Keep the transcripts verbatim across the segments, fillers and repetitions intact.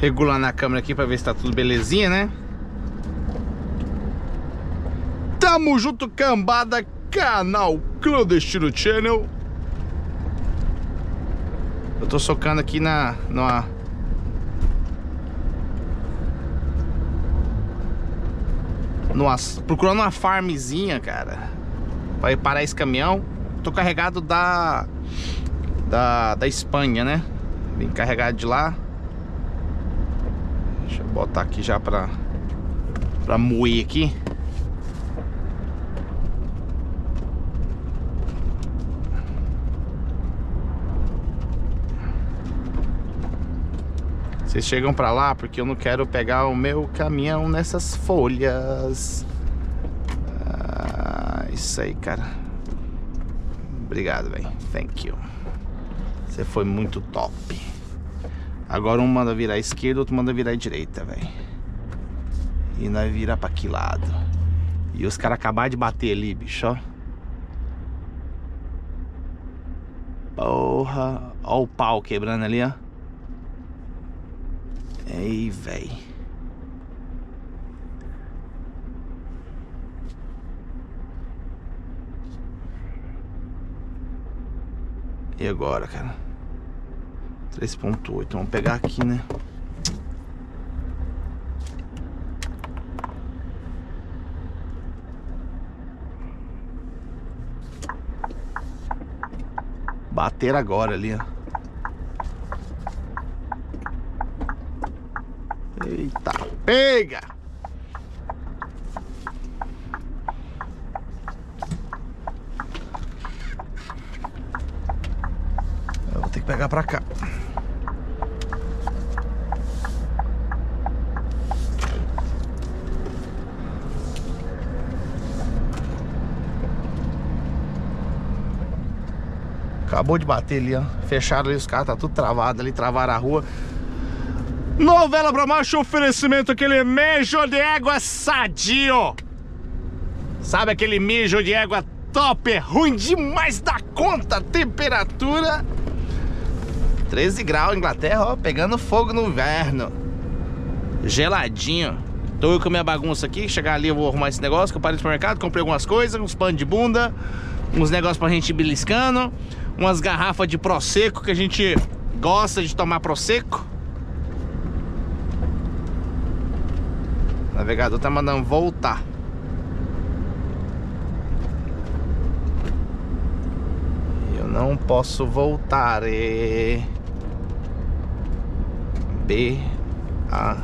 Regular na câmera aqui pra ver se tá tudo belezinha, né? Tamo junto, cambada, canal Clandestino Channel. Eu tô socando aqui na... numa... numa procurando uma farmzinha, cara, pra ir parar esse caminhão. Tô carregado da... Da, da Espanha, né? Vim carregado de lá. Deixa eu botar aqui já pra... Pra moer aqui. Vocês chegam pra lá porque eu não quero pegar o meu caminhão nessas folhas. Ah, isso aí, cara. Obrigado, velho. Thank you. Você foi muito top. Agora um manda virar à esquerda, outro manda virar à direita, velho. E nós virar pra que lado? E os caras acabaram de bater ali, bicho, ó. Porra. Ó o pau quebrando ali, ó. Ei, véi. E agora, cara? três ponto oito. Vamos pegar aqui, né? Bater agora ali, ó. Eita, pega! Eu vou ter que pegar pra cá. Acabou de bater ali, ó. Fecharam ali os carros, tá tudo travado ali, travaram a rua. Novela pra macho, oferecimento, aquele mijo de égua sadio. Sabe aquele mijo de égua top, ruim demais da conta. Temperatura treze graus, Inglaterra, ó, pegando fogo no inverno. Geladinho. Tô eu com a minha bagunça aqui, chegar ali eu vou arrumar esse negócio, que eu parei no supermercado, comprei algumas coisas, uns panos de bunda, uns negócios pra gente ir beliscando, umas garrafas de Prosecco, que a gente gosta de tomar Prosecco. O navegador tá mandando voltar. Eu não posso voltar. É... B A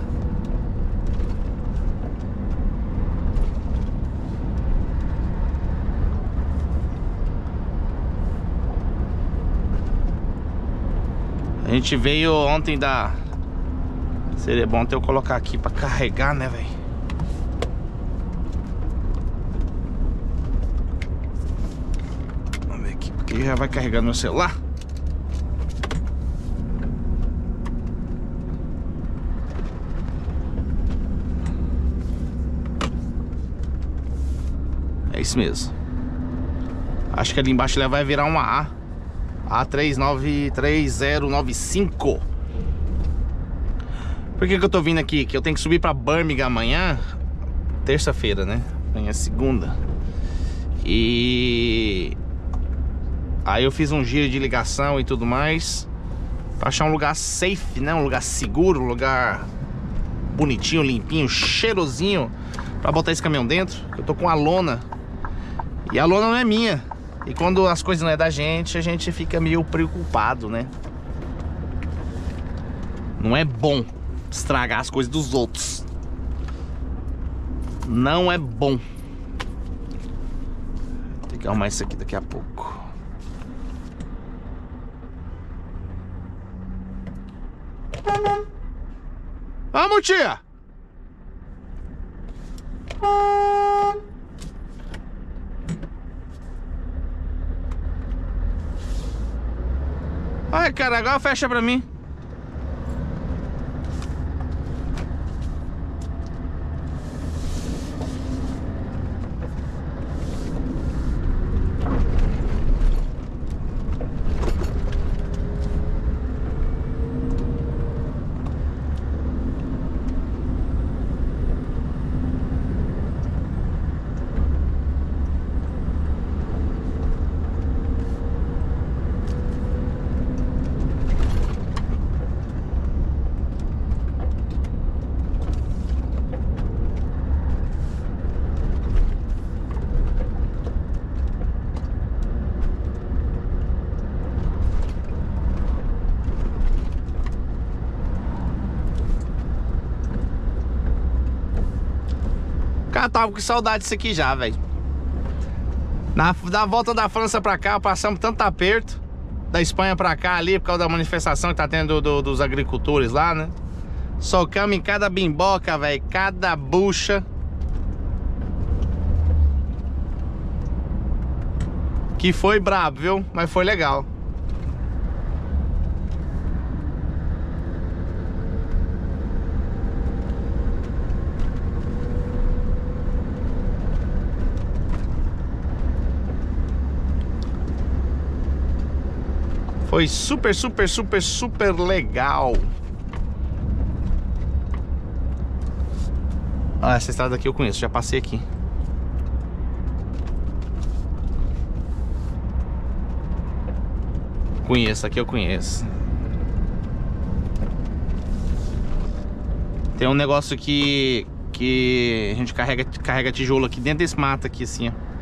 A gente veio ontem da... Seria bom até eu colocar aqui pra carregar, né, velho? Vamos ver aqui, porque já vai carregando meu celular. É isso mesmo. Acho que ali embaixo ele vai virar uma A. A três nove três zero nove cinco. Por que que eu tô vindo aqui? Que eu tenho que subir pra Birmingham amanhã. Terça-feira, né? Amanhã é segunda. E... aí eu fiz um giro de ligação e tudo mais, pra achar um lugar safe, né? Um lugar seguro, um lugar bonitinho, limpinho, cheirosinho, pra botar esse caminhão dentro. Eu tô com a lona. E a lona não é minha. E quando as coisas não é da gente, a gente fica meio preocupado, né? Não é bom estragar as coisas dos outros. Não é bom. Tem que arrumar isso aqui daqui a pouco. Vamos, tia! Ai, cara, agora fecha pra mim. tava com saudade disso aqui já, velho. Na, na volta da França pra cá, passamos tanto aperto. Da Espanha pra cá ali, por causa da manifestação que tá tendo do, dos agricultores lá, né? Socamos em cada bimboca, velho. Cada bucha. Que foi brabo, viu? Mas foi legal. Foi super, super, super, super legal. Ah, essa estrada aqui eu conheço, já passei aqui. Conheço, aqui eu conheço. Tem um negócio que que a gente carrega, carrega tijolo aqui dentro desse mato aqui assim, ó.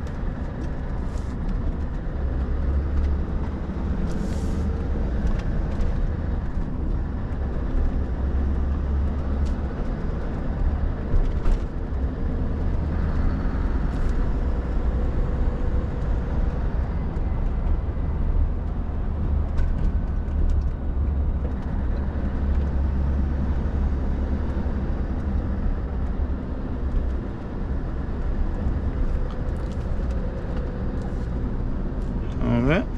Vamos ver.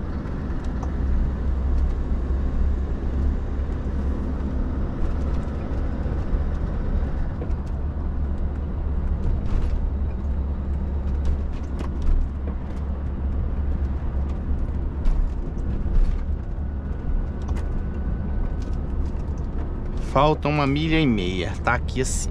Falta uma milha e meia. Tá aqui assim.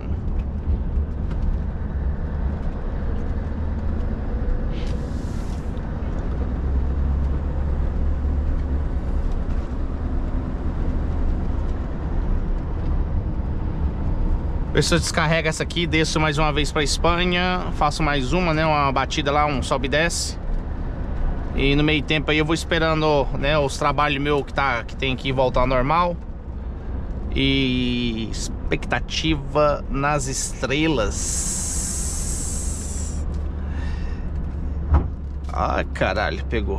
Ver se eu descarrego essa aqui, desço mais uma vez pra Espanha. Faço mais uma, né? Uma batida lá, um sobe e desce. E no meio tempo aí eu vou esperando, né, os trabalhos meus que, tá, que tem que voltar ao normal. E expectativa nas estrelas. Ai, caralho, pegou.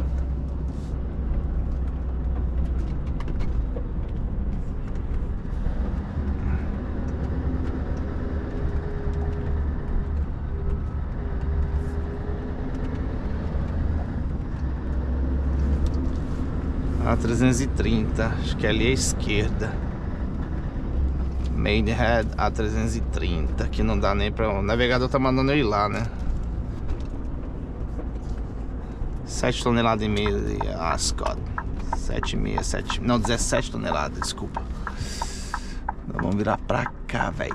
A trezentos e trinta, acho que ali é a esquerda. Maidenhead A trezentos e trinta, que não dá nem pra... O navegador tá mandando eu ir lá, né? sete toneladas e meia de Ascot. sete e meia, sete... Não, dezessete toneladas, desculpa. Então, vamos virar pra cá, velho.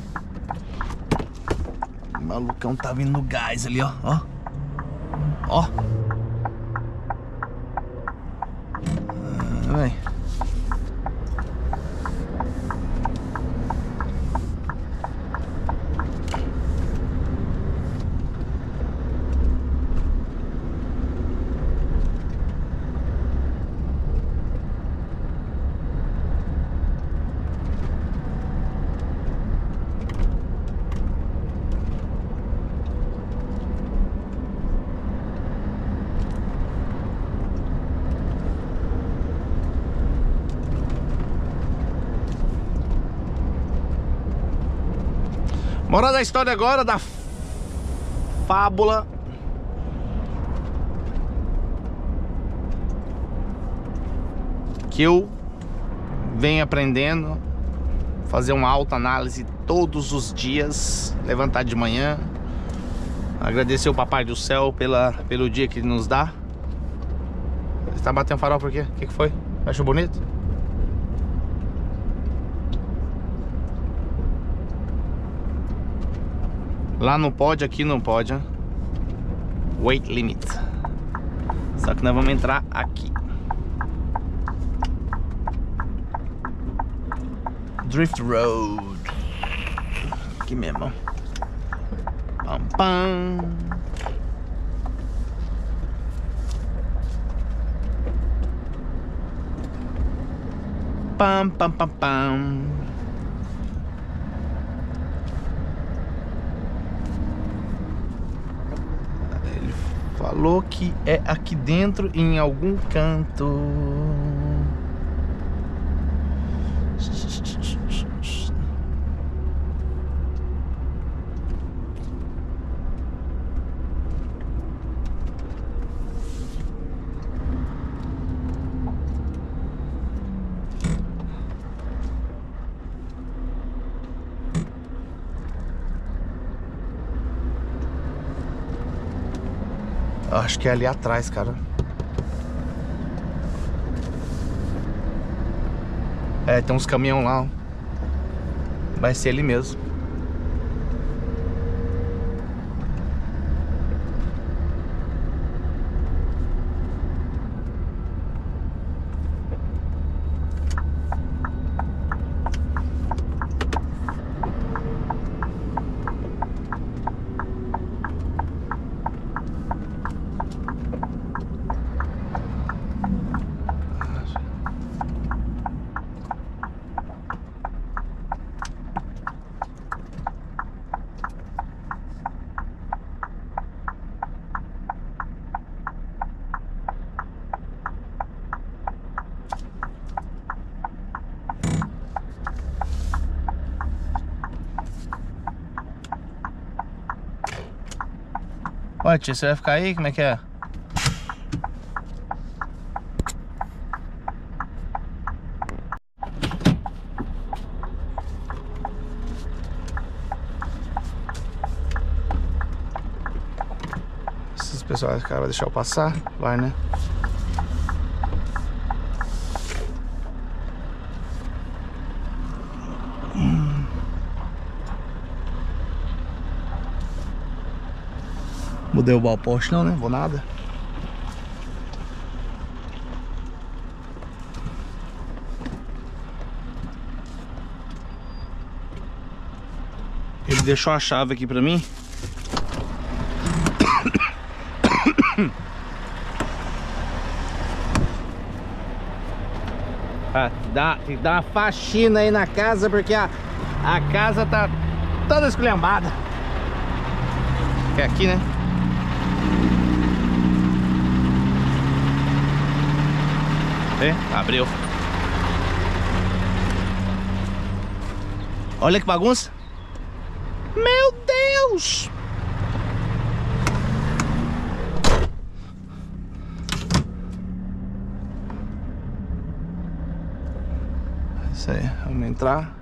O malucão tá vindo no gás ali, ó. Ó. Ó. Ah, velho. Moral da história agora da fábula. Que eu venho aprendendo. Fazer uma autoanálise todos os dias. Levantar de manhã. Agradecer o Papai do Céu pela, pelo dia que ele nos dá. Você tá batendo farol por quê? O que, que foi? Achou bonito? Lá não pode, aqui não pode, hein? Weight limit. Só que nós vamos entrar aqui. Drift Road. Aqui mesmo. Pam, pam. Pam, pam, pam, pam. Ele falou que é aqui dentro, em algum canto. Acho que é ali atrás, cara. É, tem uns caminhão lá. Vai ser ali mesmo. Ué, tia, você vai ficar aí? Como é que é? Esses pessoal, cara, vai deixar eu passar? Vai, né? Vou derrubar o poste não, né? Vou nada. Ele deixou a chave aqui pra mim. Ah, dá, tem que dar uma faxina aí na casa, porque a, a casa tá toda esculhambada. É aqui, né? É, abriu. Olha que bagunça. Meu Deus! Isso aí, vamos entrar.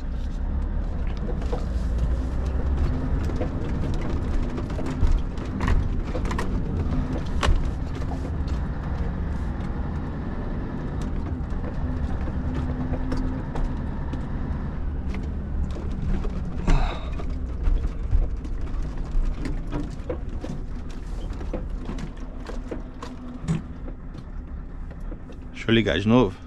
Deixa eu ligar de novo.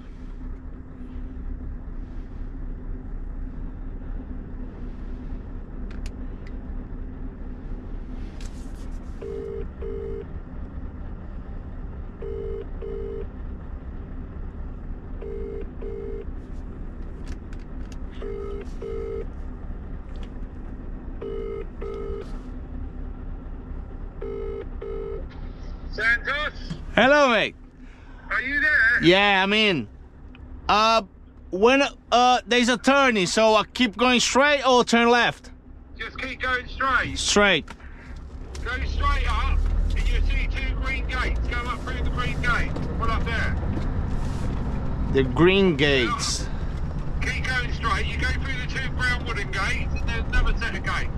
Santos? Hello, mate. Are you there? Yeah, I'm in. Uh, when uh, there's a turning, so I keep going straight or turn left? Just keep going straight. Straight. Go straight up, and you see two green gates. Go up through the green gate. Pull up there. The green gates. Keep going straight. You go through the two brown wooden gates, and there's another set of gates.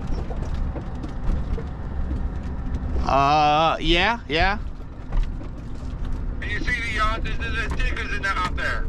Uh, yeah, yeah. And you see the yard. There's, there's diggers in that up there.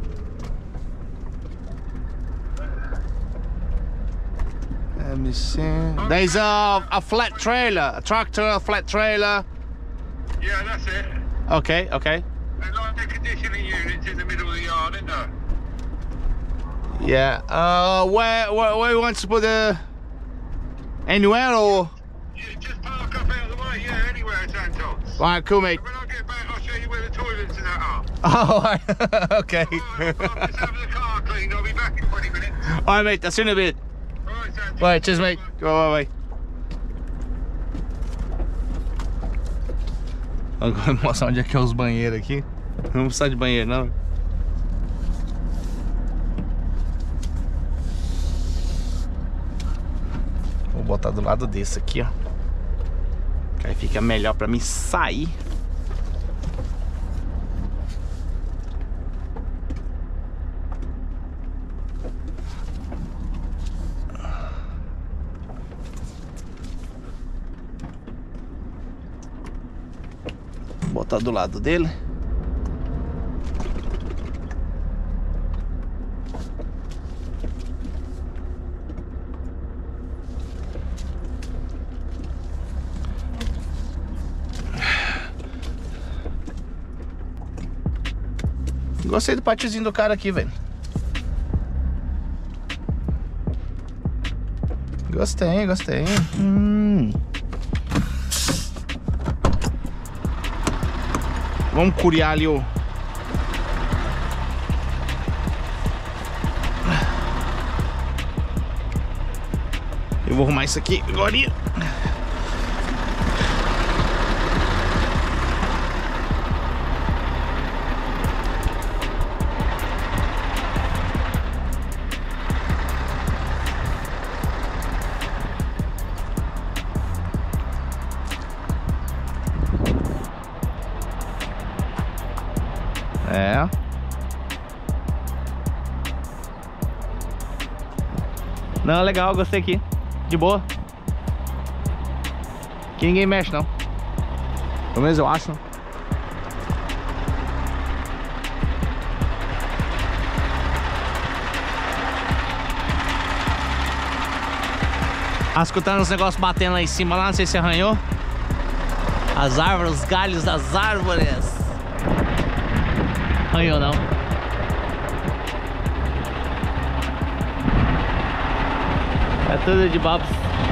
Let me see. There's a, a flat trailer, a tractor, a flat trailer. Yeah, that's it. Okay, okay. And like the conditioning units in the middle of the yard, isn't there? Yeah. Uh, where, where, where you want to put the... Anywhere or... You just park up out of the way. Yeah, anywhere, Santos. Alright, cool, mate. When I get back, I'll show you where the toilets and that are. Oh, alright. Okay. Alright, I'll just have the car cleaned. I'll be back in twenty minutes. Alright, mate. That's in a bit. Alright, Santos. Alright, cheers, mate. Go, bye, bye. Agora vou mostrar onde é que é os banheiros aqui. Não precisa de banheiro, não. Vou botar do lado desse aqui, ó. Que aí fica melhor pra mim sair. Vou botar do lado dele. Gostei do patiozinho do cara aqui, velho. Gostei, gostei. Hum. Vamos curiar ali o... Eu vou arrumar isso aqui agora. É. Não, legal, gostei aqui. De boa. Aqui ninguém mexe, não. Pelo menos eu acho. Ah, escutando os negócios batendo lá em cima, lá, não sei se arranhou. As árvores, os galhos das árvores. Arranhou não. É tudo de babos.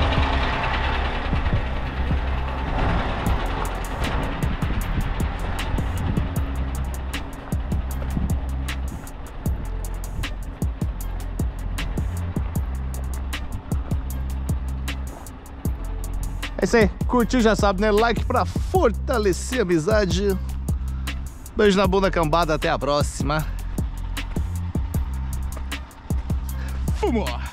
É isso aí, curtiu, já sabe, né? Like pra fortalecer a amizade. Beijo na bunda cambada, até a próxima. Fumou!